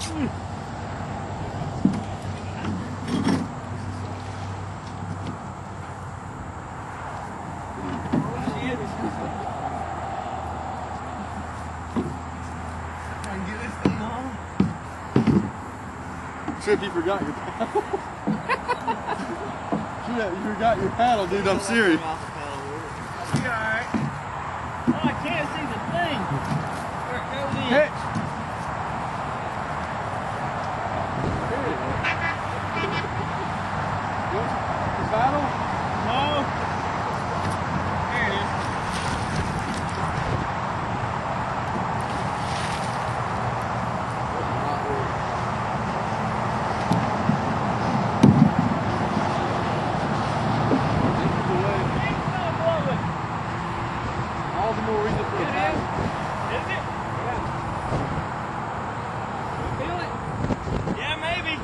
Trip, you forgot your paddle. Trip, you forgot your paddle, dude. I'm serious. I'll be alright. Oh, I can't see the thing. Where it goes in. Hey. The paddle? No. There it is. All the more reason for the paddle. Is it? Yeah. Feel it? Yeah, maybe.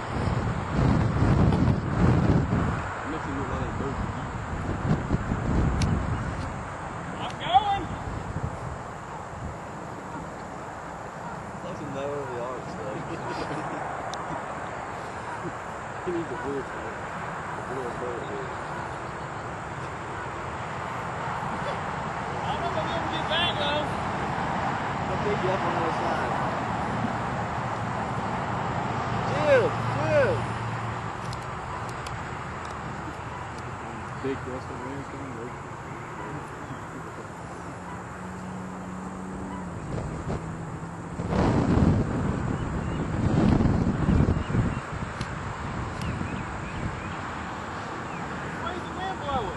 I'm going. Let him know where we are and stuff. He needs a wheel for it. A wheel for it. I don't know if I'm going to get back, though. I'll pick you up on the other side. Chill, chill. Big gust of wind coming over. Where's the wind blowing?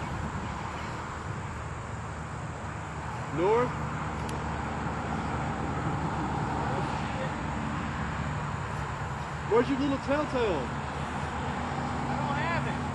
North? Where's your little telltale? I don't have it.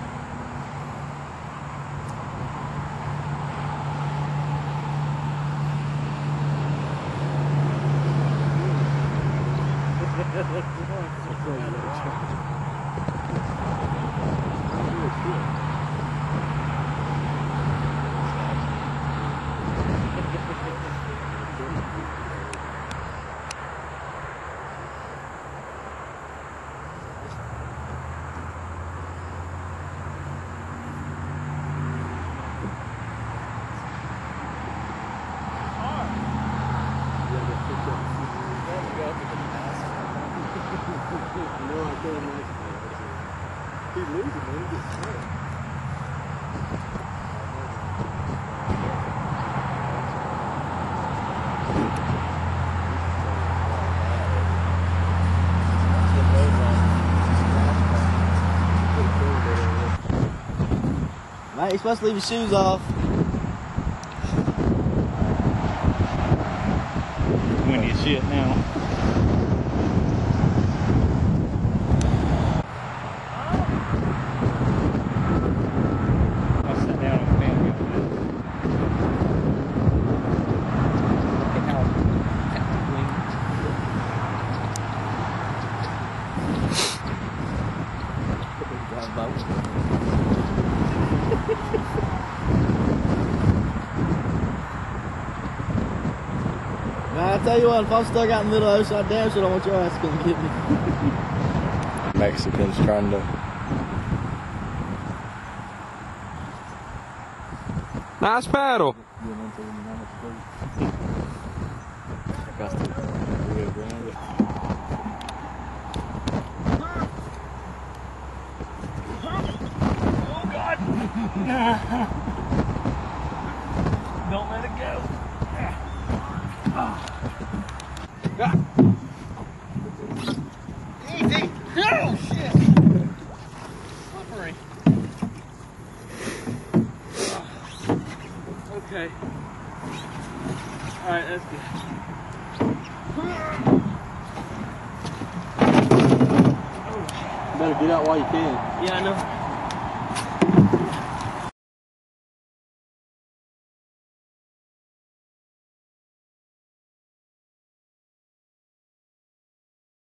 He's losing, man. He gets scared. Mate, you're supposed to leave your shoes off. Windy as shit now. I'll sit down and fan you. Look at how Man, I tell you what, if I'm stuck out in the middle of the ocean, I damn sure don't want your ass to come get me. Mexicans trying to. Nice paddle. Oh, God. Don't let it go. Easy. Oh, shit. Slippery. Okay. Alright, that's good. You better get out while you can. Yeah, I know.